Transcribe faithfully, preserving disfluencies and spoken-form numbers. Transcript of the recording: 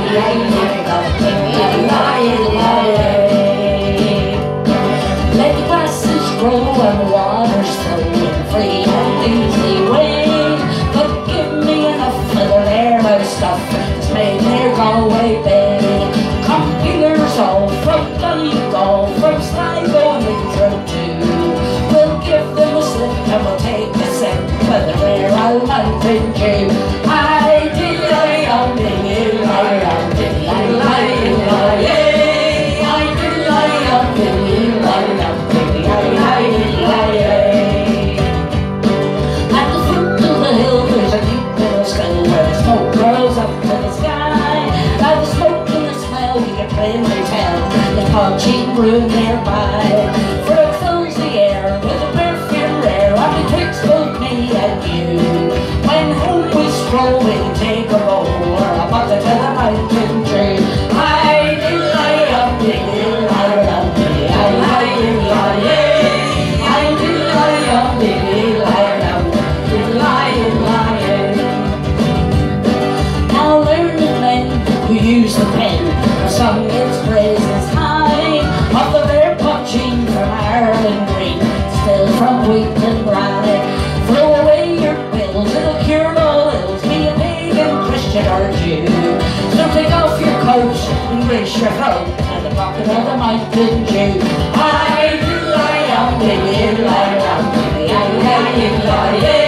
Let the grasses grow and the waters flowing free and easy way. But give me enough of the railroad stuff that's made there go away, baby. Computers all from Donegal, from Sligo and through too. We'll give them a slip and we'll take a sip with the railroad mountain dew. I did lie on me, lie on me, lie, lie, lie, I did lie on me, lie on me, lie, lie, lie. At the foot of the hill there's a deep little skull where the smoke curls up to the sky. By the smoke and the smell you can plainly tell the punching room nearby. For it fills the air with a perfume rare and betwixt both me and you. When home we stroll we can take a roll or a bucket to the mountain tree. I did lie up, did lie up, did I lie, lie, I did lie up, did lie up, did lie, lie. Now learned men who use the pen have sung its praises high, of the rare punching from Ireland green, still from wheat and rye. Throw away your bills, it'll cure all ills, be a pagan, Christian or Jew. So take off your coat and grease your throat at the pocket of the mountain dew. I do lie on, baby, lie on, baby, I lie, lie, lie.